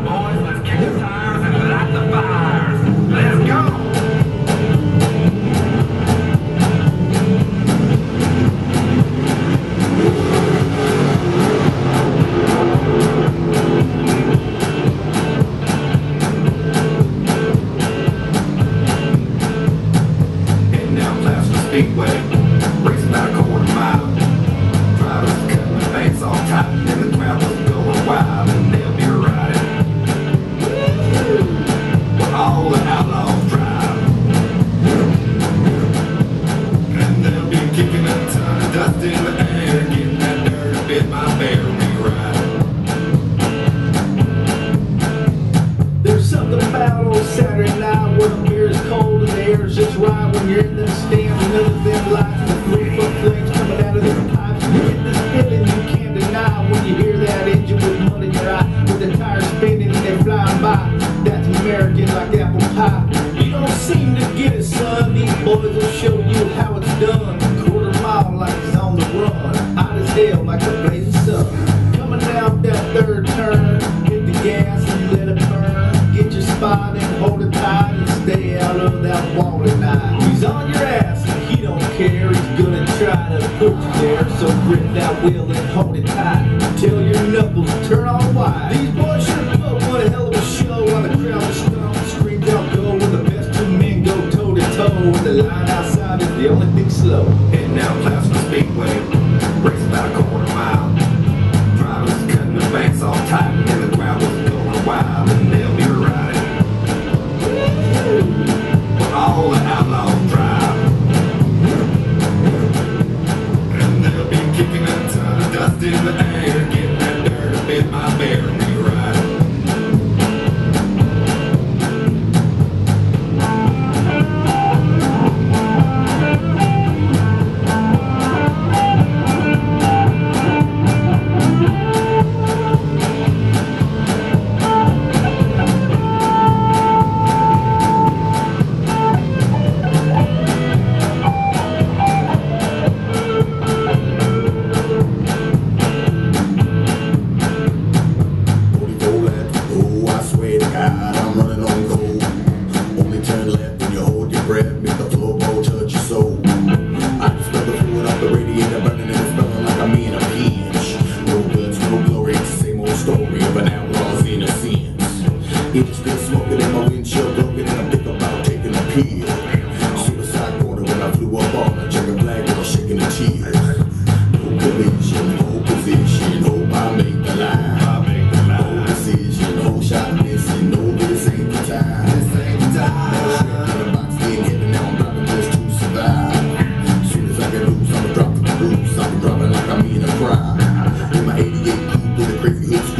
right, boys, let's kick the tires and light the fires. Let's go! Speedway, racing about a quarter mile. Drivers cutting the banks all tight, and the crowd was going wild, and they'll be riding where all the outlaws drive. And they'll be kicking a ton of dust in the air, getting that dirt bit my baer rewrite. There's something about on Saturday night where the beer is cold and the air's just right when you're in the stand. None of them lights and the 3-foot flames coming out of their pipes. You get this feeling you can't deny when you hear that engine with mud in your eye, with the tires spinning and they're flying by. That's American like apple pie. You don't seem to get it, son. These boys will show you how it's done. Quarter mile like it's on the run, hot as hell like the blazing sun. Coming down that third turn, hit the gas and let it burn. Get your spot and hold it tight and stay out of that wall tonight. He's on your ass and he don't care. He's gonna try to put you there. So grip that wheel and hold it tight till your knuckles turn all white. These boys sure put one hell of a show while the crowd is strong. Screams out go when the best two men go toe to toe. And the line outside is the only thing slow. And now class for Speedway, racing about a quarter mile. Drivers cutting the banks all tight, and the crowd was going wild, and they'll be riding where all the outlaws drive. And they'll be kicking a ton of dust in the air, getting that dirt up in my baer rewrite. I'm running on cold. Only turn left when you hold your breath, make the floorboard touch your soul. I just smell the fluid off the radiator burning and it's smelling like I'm in a pinch. No guts, no glory, it's the same old story of an outlaw's innocence. It's still smoking in my windshield broken and I think about taking a pill. Suicide corner when I flew up on a checkered flag and I'm shaking the chill. No collision, no position, hope I make the line. No decision, no shot missing, no this ain't the time. This ain't the time. Strapped in a box, getting hit, and now I'm driving just to survive. Soon as I get loose, I'ma drop the caboose. I'm dropping like I'm in a crime. In my 88 coupe with a crazy hood